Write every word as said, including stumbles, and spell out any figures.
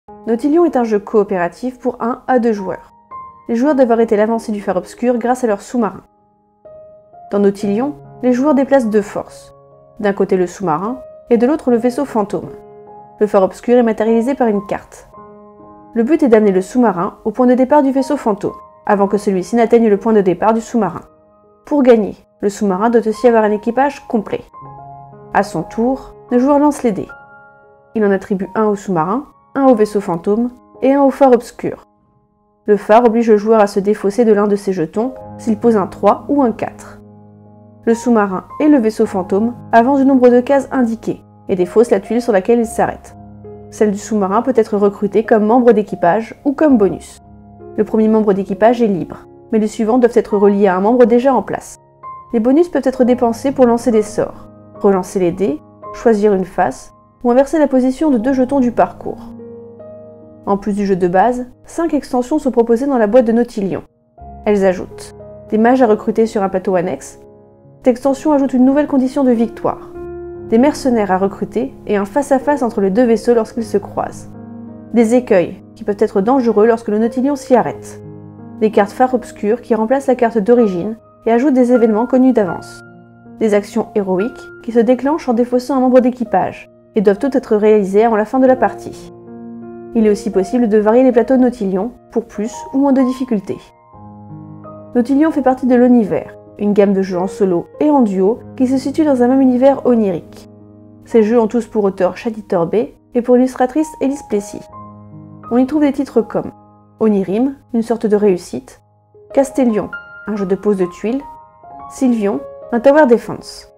Nautilion est un jeu coopératif pour un à deux joueurs. Les joueurs doivent arrêter l'avancée du phare obscur grâce à leur sous-marin. Dans Nautilion, les joueurs déplacent deux forces. D'un côté le sous-marin, et de l'autre le vaisseau fantôme. Le phare obscur est matérialisé par une carte. Le but est d'amener le sous-marin au point de départ du vaisseau fantôme, avant que celui-ci n'atteigne le point de départ du sous-marin. Pour gagner, le sous-marin doit aussi avoir un équipage complet. À son tour, le joueur lance les dés. Il en attribue un au sous-marin, un au vaisseau fantôme et un au phare obscur. Le phare oblige le joueur à se défausser de l'un de ses jetons s'il pose un trois ou un quatre. Le sous-marin et le vaisseau fantôme avancent du nombre de cases indiquées et défaussent la tuile sur laquelle ils s'arrêtent. Celle du sous-marin peut être recrutée comme membre d'équipage ou comme bonus. Le premier membre d'équipage est libre, mais les suivants doivent être reliés à un membre déjà en place. Les bonus peuvent être dépensés pour lancer des sorts, relancer les dés, choisir une face ou inverser la position de deux jetons du parcours. En plus du jeu de base, cinq extensions sont proposées dans la boîte de Nautilion. Elles ajoutent des mages à recruter sur un plateau annexe. Cette extension ajoute une nouvelle condition de victoire, des mercenaires à recruter et un face-à-face entre les deux vaisseaux lorsqu'ils se croisent. Des écueils, qui peuvent être dangereux lorsque le Nautilion s'y arrête. Des cartes phare obscures qui remplacent la carte d'origine et ajoutent des événements connus d'avance. Des actions héroïques qui se déclenchent en défaussant un membre d'équipage et doivent toutes être réalisées avant la fin de la partie. Il est aussi possible de varier les plateaux de Nautilion pour plus ou moins de difficultés. Nautilion fait partie de l'Univers, une gamme de jeux en solo et en duo qui se situent dans un même univers onirique. Ces jeux ont tous pour auteur Shadi Torbey et pour illustratrice Elise Plessis. On y trouve des titres comme Onirim, une sorte de réussite, Castellion, un jeu de pose de tuiles, Sylvion, un tower defense.